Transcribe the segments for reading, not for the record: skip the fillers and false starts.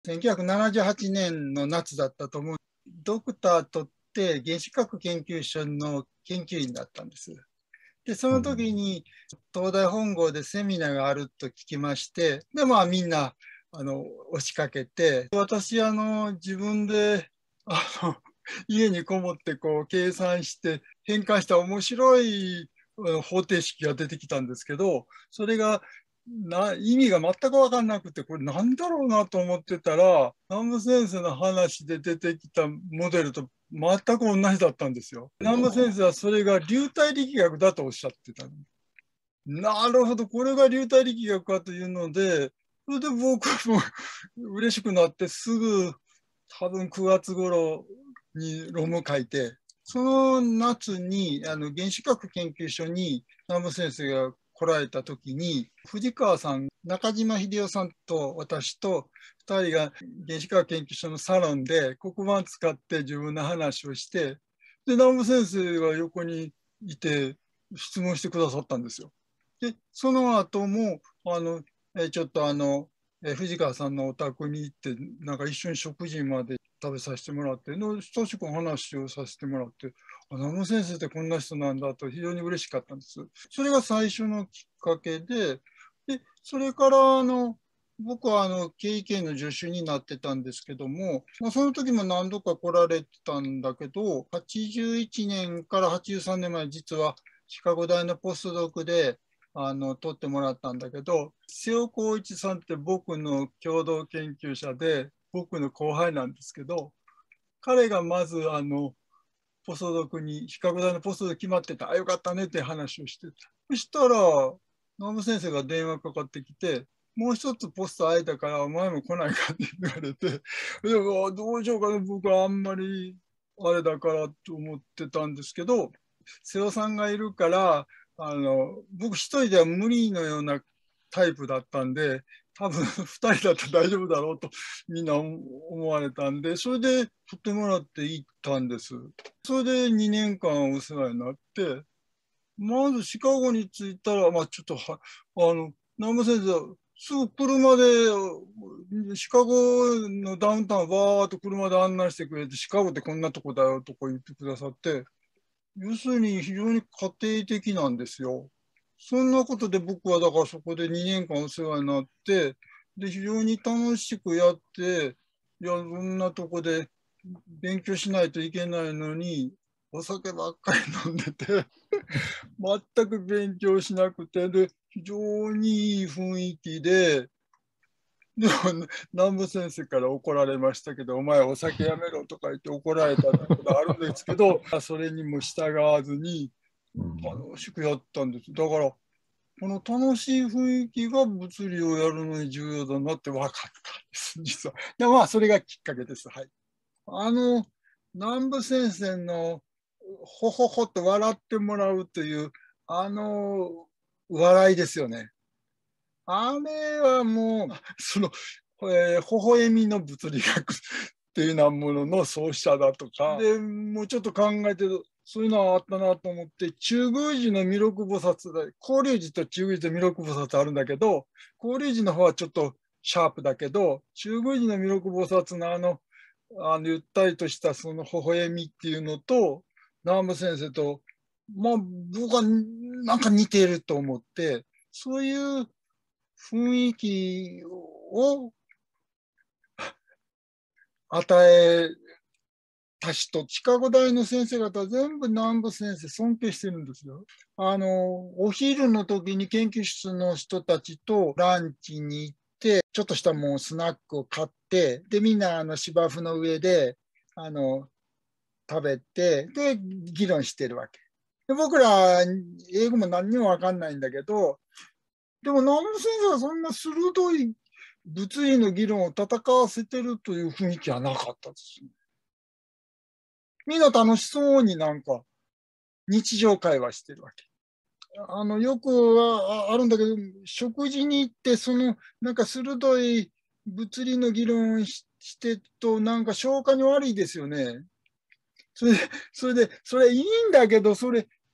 1978年の夏だったと思う。ドクターとって原子核研究所の研究員だったんです。で、その時に東大本郷でセミナーがあると聞きまして、で、まあみんな、押しかけて、私、自分で、の、家にこもってこう計算して変換した面白い方程式が出てきたんですけど、それが意味が全く分かんなくて、これなんだろうなと思ってたら、南部先生の話で出てきたモデルと全く同じだったんですよ。南部先生はそれが流体力学だとおっしゃってた。なるほど、これが流体力学かというので、それで僕も嬉しくなってすぐ多分9月頃に論文書いて、その夏に原子核研究所に南部先生が来られた時に、藤川さん、中島秀夫さんと私と2人が原子核研究所のサロンで黒板使って自分の話をして、で、南部先生が横にいて質問してくださったんですよ。で、その後も、ちょっと藤川さんのお宅に行って、なんか一緒に食事まで食べさせてもらって、親しく話をさせてもらって、南部先生ってこんな人なんだと非常に嬉しかったんです。それが最初のきっかけで、それから僕は経緯の助手になってたんですけども、その時も何度か来られてたんだけど、81年から83年前、実はシカゴ大のポストドクで、取ってもらったんだけど、瀬尾光一さんって僕の共同研究者で、僕の後輩なんですけど、彼がまずポストドクに、シカゴ大のポストドク決まってた、あ、よかったねって話をしてた。そしたら、南部先生が電話かかってきて、もう一つポスト空いたから、お前も来ないかって言われて、でもどうしようかな、僕はあんまりあれだからと思ってたんですけど、瀬尾さんがいるから、僕一人では無理のようなタイプだったんで、多分2人だったら大丈夫だろうとみんな思われたんで、それで取ってもらって行ったんです。それで2年間お世話になって、まずシカゴに着いたら、まあちょっと南部先生、すぐ車で、シカゴのダウンタウン、わーっと車で案内してくれて、シカゴってこんなとこだよとか言ってくださって、要するに非常に家庭的なんですよ。そんなことで僕はだからそこで2年間お世話になって、で、非常に楽しくやって、いや、そんなとこで勉強しないといけないのに、お酒ばっかり飲んでて、全く勉強しなくて、で、非常にいい雰囲気で、でも南部先生から怒られましたけど、お前お酒やめろとか言って怒られたことがあるんですけど、それにも従わずに楽しくやったんです。だから、この楽しい雰囲気が物理をやるのに重要だなって分かったんです、実は。で、まあ、それがきっかけです。はい。南部先生のほほほと笑ってもらうという、笑いですよね。あれはもう、微笑みの物理学っていうようなものの創始者だとか、で、もうちょっと考えてる、そういうのはあったなと思って、中宮寺の弥勒菩薩だ、法隆寺と中宮寺と弥勒菩薩あるんだけど、法隆寺の方はちょっとシャープだけど、中宮寺の弥勒菩薩のゆったりとしたその微笑みっていうのと、南部先生と、まあ、僕はなんか似ていると思って、そういう雰囲気を与えた人、シカゴ大の先生方は全部南部先生尊敬してるんですよ。お昼の時に研究室の人たちとランチに行って、ちょっとしたもうスナックを買って、で、みんな芝生の上で、食べて、で、議論してるわけ。で僕ら、英語も何にもわかんないんだけど、でも南部先生はそんな鋭い物理の議論を戦わせてるという雰囲気はなかったですね。みんな楽しそうになんか日常会話してるわけ。よくはあるんだけど、食事に行って、なんか鋭い物理の議論をしてと、なんか消化に悪いですよね。それいいんだけど、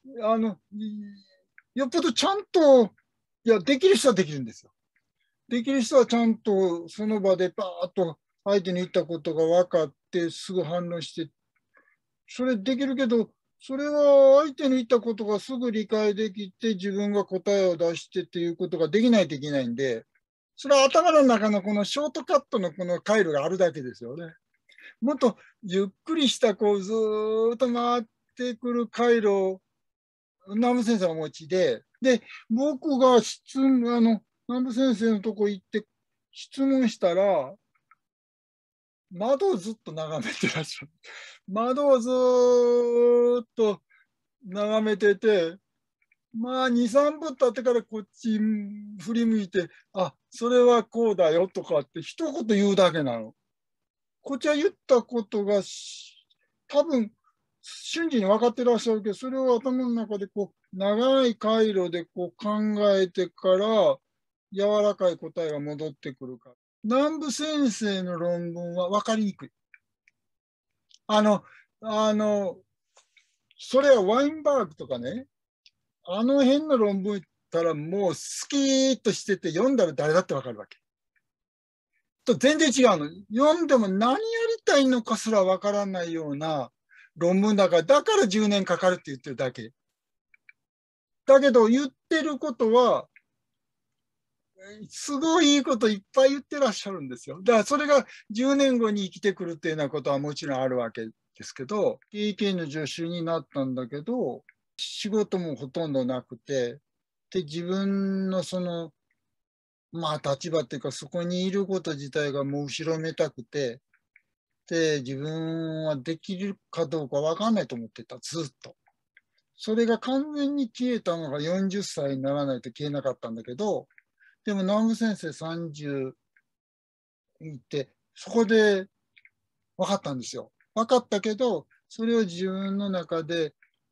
よっぽどちゃんと、いや、できる人はできるんですよ。できる人はちゃんとその場でパーッと相手に言ったことが分かってすぐ反応して、それできるけど、それは相手に言ったことがすぐ理解できて自分が答えを出してっていうことができないといけないんで、それは頭の中のこのショートカットのこの回路があるだけですよね。もっとゆっくりしたこうずーっと回ってくる回路を南部先生はお持ちで、僕が南部先生のとこ行って質問したら、窓をずっと眺めてらっしゃる。窓をずーっと眺めてて、まあ、2、3分経ってからこっち振り向いて、あ、それはこうだよとかって一言言うだけなの。こっちは言ったことが多分、瞬時に分かってらっしゃるけど、それを頭の中でこう、長い回路でこう考えてから、柔らかい答えが戻ってくるから。南部先生の論文は分かりにくい。あの、あの、それはワインバーグとかね、あの辺の論文言ったらもうスキーッとしてて読んだら誰だって分かるわけ。と全然違うの。読んでも何やりたいのかすら分からないような論文だから10年かかるって言ってるだけ。だけど言ってることは、すごいいいこといっぱい言ってらっしゃるんですよ。だからそれが10年後に生きてくるっていうようなことはもちろんあるわけですけど、経験の助手になったんだけど、仕事もほとんどなくて、で、自分のその、まあ立場っていうかそこにいること自体がもう後ろめたくて、で、自分はできるかどうかわかんないと思ってた、ずっと。それが完全に消えたのが40歳にならないと消えなかったんだけど、でも南部先生30いて、そこで分かったんですよ。分かったけど、それを自分の中で、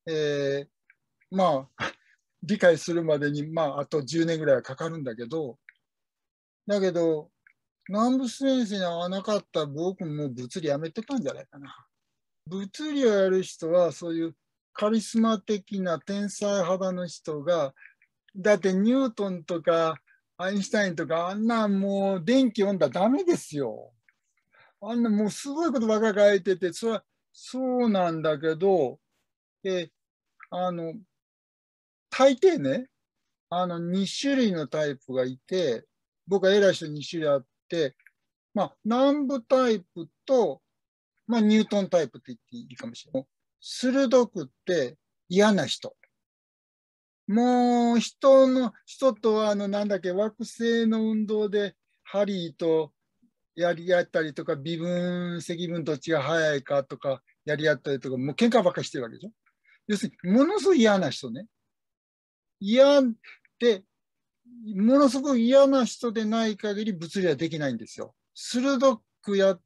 まあ、理解するまでに、まあ、あと10年ぐらいはかかるんだけど、だけど、南部先生に会わなかったら僕も物理やめてたんじゃないかな。物理をやる人は、そういうカリスマ的な天才肌の人が、だってニュートンとかアインシュタインとか、あんなもう電気読んだらダメですよ。あんなもうすごいことばっかり書いてて、それはそうなんだけど、え、あの、大抵ね、2種類のタイプがいて、僕は偉い人2種類あって、まあ、南部タイプと、まあ、ニュートンタイプって言っていいかもしれない。鋭くって嫌な人。もう人となんだっけ、惑星の運動でハリーとやり合ったりとか、微分、積分どっちが速いかとか、やり合ったりとか、もう喧嘩ばっかりしてるわけでしょ。要するに、ものすごい嫌な人ね。嫌で、ものすごい嫌な人でない限り物理はできないんですよ。鋭くやって、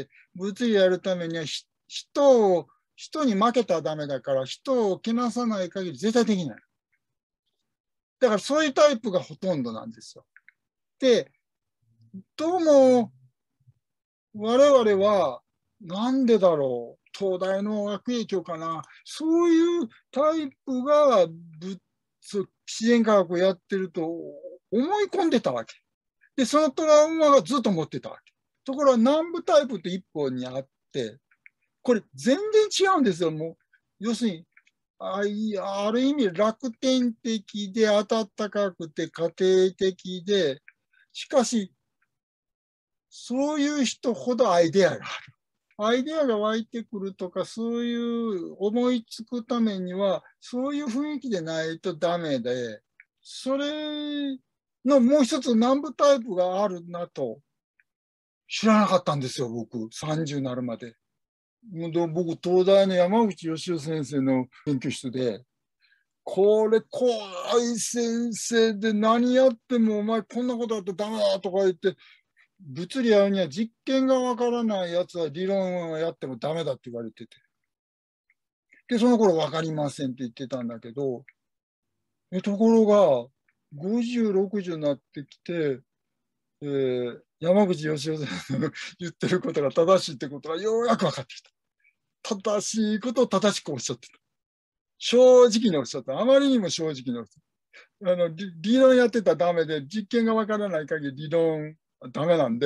物理やるためには人に負けたらダメだから、人をけなさない限り絶対できない。だからそういうタイプがほとんどなんですよ。で、どうも我々はなんでだろう。東大の悪影響かな。そういうタイプが自然科学をやってると思い込んでたわけ。で、そのトラウマがずっと持ってたわけ。ところが南部タイプって一本にあって、これ全然違うんですよ。もう、要するに、ある意味楽天的で温かくて家庭的で、しかし、そういう人ほどアイデアがある。アイデアが湧いてくるとか、そういう思いつくためには、そういう雰囲気でないとダメで、それのもう一つ南部タイプがあるなと知らなかったんですよ、僕。30になるまで。僕、東大の山口義雄先生の研究室で、これ怖い先生で何やってもお前こんなことやってダメだとか言って、物理やるには実験がわからないやつは理論をやってもダメだって言われてて。で、その頃わかりませんって言ってたんだけど、ところが、50、60になってきて、山口義雄先生の言ってることが正しいってことがようやく分かってきた。正しいことを正しくおっしゃってた。正直におっしゃった。あまりにも正直におっしゃった。理論やってたらダメで、実験が分からない限り理論はダメなんで、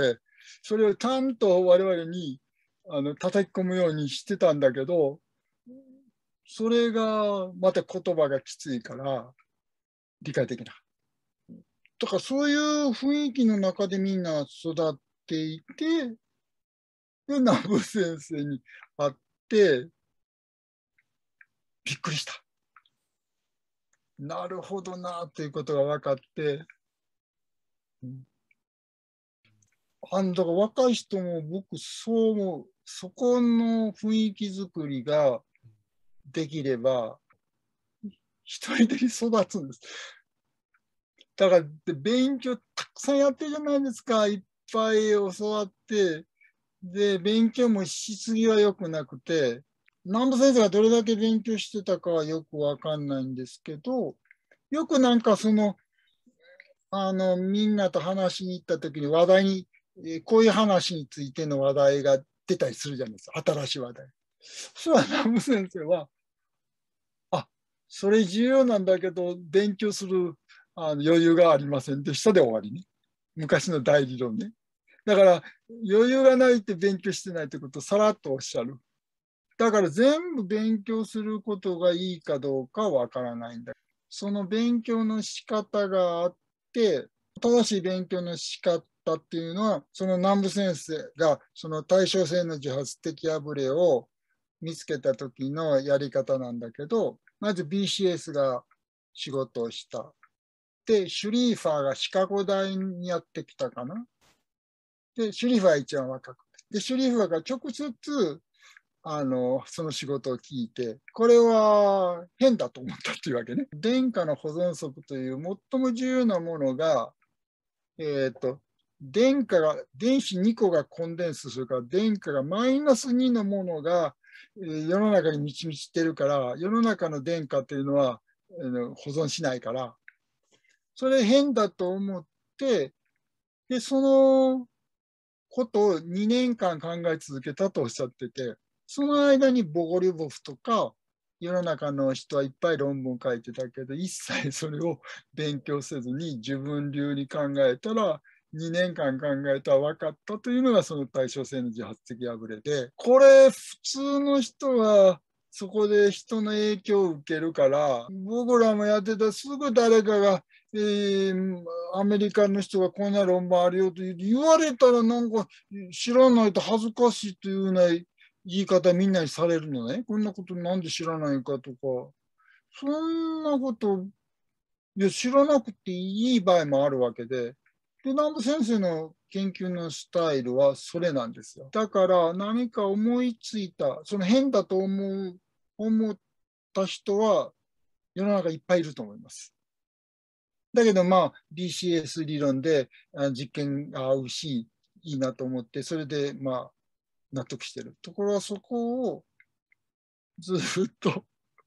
それをちゃんと我々に叩き込むようにしてたんだけど、それがまた言葉がきついから理解できない。だからそういう雰囲気の中でみんな育っていて、で、南部先生に会って、びっくりした。なるほどな、ということが分かって、だから若い人も僕そう思う。そこの雰囲気作りができれば、一人で育つんです。だから勉強たくさんやってるじゃないですか。いっぱい教わって、で、勉強もしすぎは良くなくて、南部先生がどれだけ勉強してたかはよくわかんないんですけど、よくなんかみんなと話しに行った時に話題に、こういう話についての話題が出たりするじゃないですか。新しい話題。そしたら南部先生は、あ、それ重要なんだけど、勉強する余裕がありませんでしたで終わりね。昔の大理論ね。だから余裕がないって勉強してないってことをさらっとおっしゃる。だから全部勉強することがいいかどうかわからないんだ。その勉強の仕方があって、正しい勉強の仕方っていうのは、その南部先生がその対称性の自発的破れを見つけた時のやり方なんだけど、まず BCS が仕事をした。で、シュリーファーがシカゴ大にやってきたかな。で、シュリーファーは一番若くて。で、シュリーファーが直接、その仕事を聞いて、これは変だと思ったっていうわけね。電荷の保存則という最も重要なものが、電子2個がコンデンスするから、電荷がマイナス2のものが、世の中に満ち満ちてるから、世の中の電荷というのは、保存しないから、それ変だと思って、で、そのことを2年間考え続けたとおっしゃってて、その間にボゴリュボフとか、世の中の人はいっぱい論文書いてたけど、一切それを勉強せずに自分流に考えたら、2年間考えたら分かったというのがその対称性の自発的破れで、これ普通の人はそこで人の影響を受けるから、僕らもやってたらすぐ誰かがアメリカの人がこんな論文あるよと言われたらなんか知らないと恥ずかしいというような言い方みんなにされるのね。こんなことなんで知らないかとか。そんなこと、いや知らなくていい場合もあるわけで。で、南部先生の研究のスタイルはそれなんですよ。だから何か思いついた、その変だと思った人は世の中いっぱいいると思います。だけどまあ BCS 理論で実験が合うしいいなと思ってそれでまあ納得してるところはそこをずっと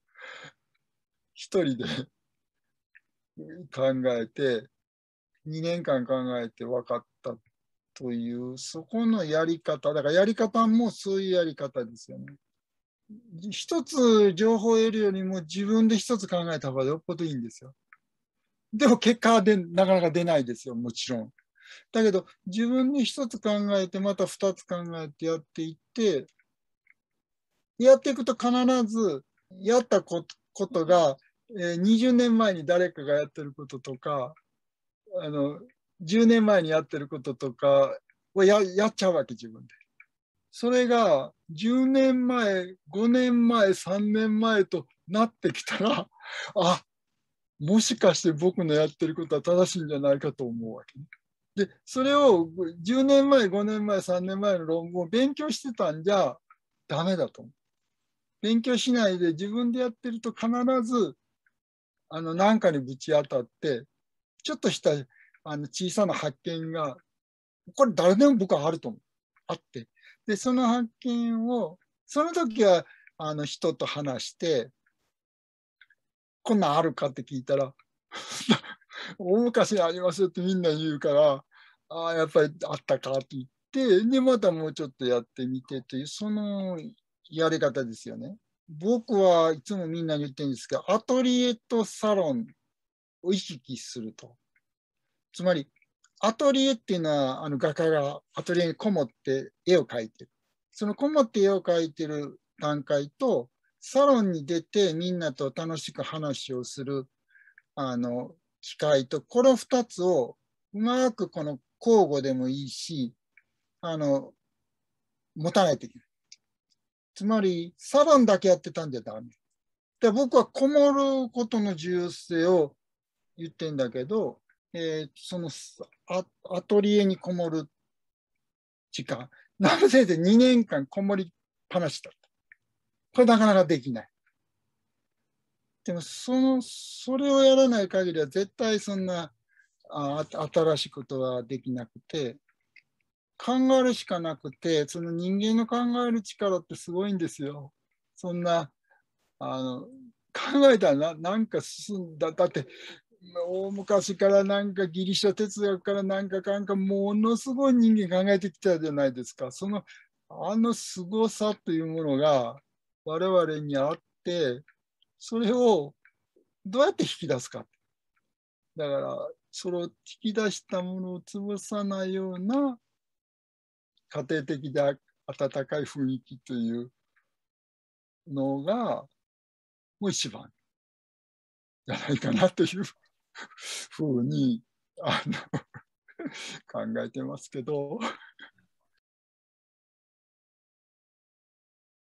一人で考えて2年間考えて分かったというそこのやり方だからやり方もそういうやり方ですよね。一つ情報を得るよりも自分で一つ考えた方がよっぽどいいんですよ。でも結果はなかなか出ないですよもちろん。だけど自分で一つ考えてまた二つ考えてやっていってやっていくと必ずやったことが、20年前に誰かがやってることとか10年前にやってることとかをやっちゃうわけ自分で。それが10年前5年前3年前となってきたらあもしかして僕のやってることは正しいんじゃないかと思うわけね。で、それを10年前、5年前、3年前の論文を勉強してたんじゃダメだと思う。勉強しないで自分でやってると必ず何かにぶち当たって、ちょっとした小さな発見が、これ誰でも僕はあると思う。あって。で、その発見を、その時は人と話して、こんなんあるかって聞いたら、大昔にありますよってみんな言うから、ああ、やっぱりあったかって言って、で、またもうちょっとやってみてという、そのやり方ですよね。僕はいつもみんなに言ってるんですけど、アトリエとサロンを意識すると。つまり、 アトリエっていうのは画家がアトリエにこもって絵を描いてる。そのこもって絵を描いてる段階と、サロンに出てみんなと楽しく話をする機会と、この2つをうまくこの交互でもいいし、持たないといけない。つまり、サロンだけやってたんじゃダメ。で、僕はこもることの重要性を言ってんだけど、そのアトリエにこもる時間、なぜで2年間こもりっぱなしだった。これなかなかできない。でもそれをやらない限りは絶対そんな新しいことはできなくて、考えるしかなくて、その人間の考える力ってすごいんですよ。そんな考えたらなんか進んだ。だって大昔からなんかギリシャ哲学からなんかものすごい人間考えてきたじゃないですか。すごさというものが我々にあって、それをどうやって引き出すか。だからそれを引き出したものを潰さないような家庭的で温かい雰囲気というのがもう一番じゃないかなというふうに考えてますけど。